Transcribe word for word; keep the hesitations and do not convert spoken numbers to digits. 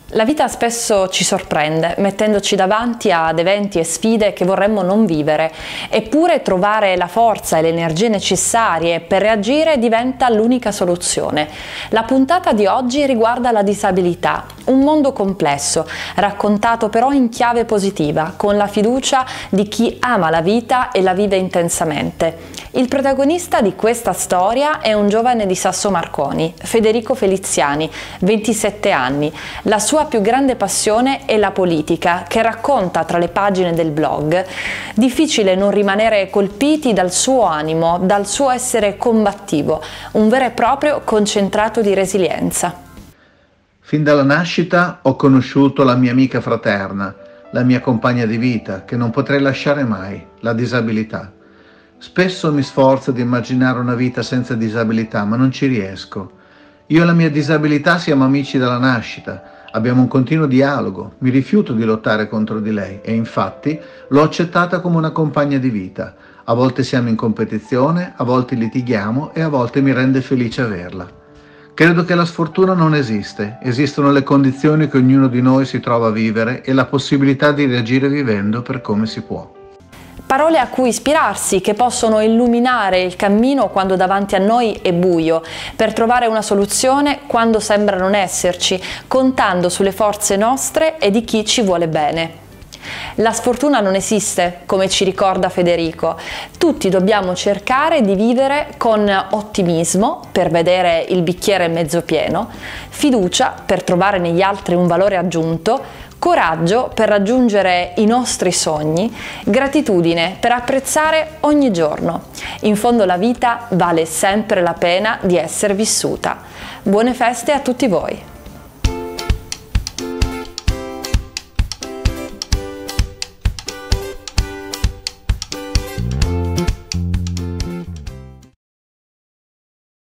La vita spesso ci sorprende, mettendoci davanti ad eventi e sfide che vorremmo non vivere, eppure trovare la forza e le energie necessarie per reagire diventa l'unica soluzione. La puntata di oggi riguarda la disabilità, un mondo complesso, raccontato però in chiave positiva, con la fiducia di chi ama la vita e la vive intensamente. Il protagonista di questa storia è un giovane di Sassomarconi, Federico Feliziani, ventisette anni. La sua più grande passione è la politica, che racconta tra le pagine del blog. Difficile non rimanere colpiti dal suo animo, dal suo essere combattivo, un vero e proprio concentrato di resilienza. Fin dalla nascita ho conosciuto la mia amica fraterna, la mia compagna di vita, che non potrei lasciare mai, la disabilità. Spesso mi sforzo di immaginare una vita senza disabilità, ma non ci riesco. Io e la mia disabilità siamo amici dalla nascita, abbiamo un continuo dialogo, mi rifiuto di lottare contro di lei e infatti l'ho accettata come una compagna di vita. A volte siamo in competizione, a volte litighiamo e a volte mi rende felice averla. Credo che la sfortuna non esiste, esistono le condizioni che ognuno di noi si trova a vivere e la possibilità di reagire vivendo per come si può. Parole a cui ispirarsi, che possono illuminare il cammino quando davanti a noi è buio, per trovare una soluzione quando sembra non esserci, contando sulle forze nostre e di chi ci vuole bene. La sfortuna non esiste, come ci ricorda Federico. Tutti dobbiamo cercare di vivere con ottimismo per vedere il bicchiere mezzo pieno, fiducia per trovare negli altri un valore aggiunto, coraggio per raggiungere i nostri sogni, gratitudine per apprezzare ogni giorno. In fondo la vita vale sempre la pena di essere vissuta. Buone feste a tutti voi!